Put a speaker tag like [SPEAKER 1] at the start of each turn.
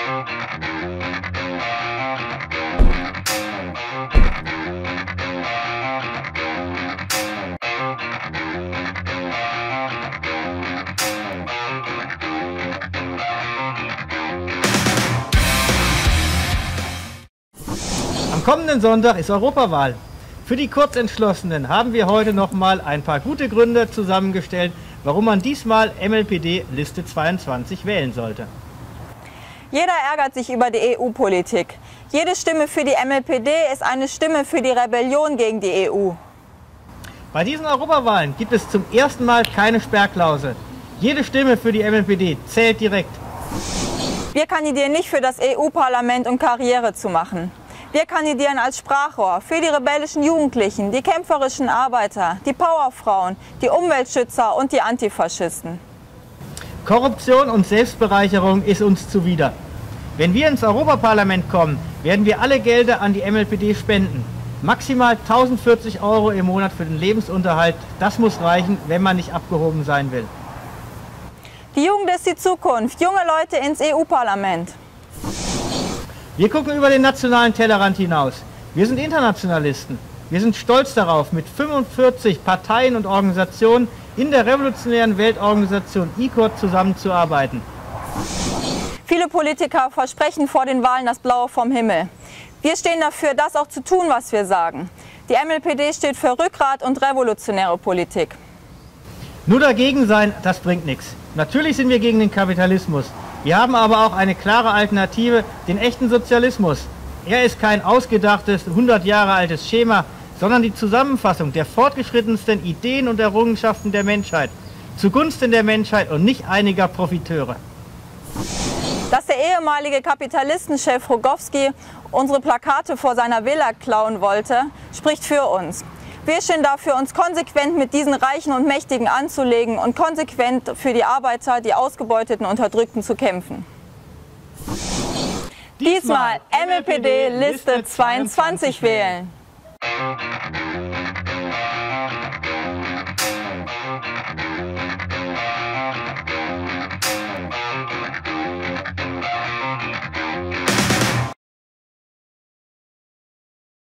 [SPEAKER 1] Am kommenden Sonntag ist Europawahl. Für die Kurzentschlossenen haben wir heute noch mal ein paar gute Gründe zusammengestellt, warum man diesmal MLPD Liste 22 wählen sollte.
[SPEAKER 2] Jeder ärgert sich über die EU-Politik. Jede Stimme für die MLPD ist eine Stimme für die Rebellion gegen die EU.
[SPEAKER 1] Bei diesen Europawahlen gibt es zum ersten Mal keine Sperrklausel. Jede Stimme für die MLPD zählt direkt.
[SPEAKER 2] Wir kandidieren nicht für das EU-Parlament, um Karriere zu machen. Wir kandidieren als Sprachrohr für die rebellischen Jugendlichen, die kämpferischen Arbeiter, die Powerfrauen, die Umweltschützer und die Antifaschisten.
[SPEAKER 1] Korruption und Selbstbereicherung ist uns zuwider. Wenn wir ins Europaparlament kommen, werden wir alle Gelder an die MLPD spenden. Maximal 1040 € im Monat für den Lebensunterhalt. Das muss reichen, wenn man nicht abgehoben sein will.
[SPEAKER 2] Die Jugend ist die Zukunft. Junge Leute ins EU-Parlament.
[SPEAKER 1] Wir gucken über den nationalen Tellerrand hinaus. Wir sind Internationalisten. Wir sind stolz darauf, mit 45 Parteien und Organisationen in der revolutionären Weltorganisation ICORD zusammenzuarbeiten.
[SPEAKER 2] Viele Politiker versprechen vor den Wahlen das Blaue vom Himmel. Wir stehen dafür, das auch zu tun, was wir sagen. Die MLPD steht für Rückgrat und revolutionäre Politik.
[SPEAKER 1] Nur dagegen sein, das bringt nichts. Natürlich sind wir gegen den Kapitalismus. Wir haben aber auch eine klare Alternative, den echten Sozialismus. Er ist kein ausgedachtes, 100 Jahre altes Schema, sondern die Zusammenfassung der fortgeschrittensten Ideen und Errungenschaften der Menschheit, zugunsten der Menschheit und nicht einiger Profiteure.
[SPEAKER 2] Dass der ehemalige Kapitalistenchef Rogowski unsere Plakate vor seiner Villa klauen wollte, spricht für uns. Wir stehen dafür, uns konsequent mit diesen Reichen und Mächtigen anzulegen und konsequent für die Arbeiter, die Ausgebeuteten und Unterdrückten zu kämpfen. Diesmal MLPD Liste 22 wählen.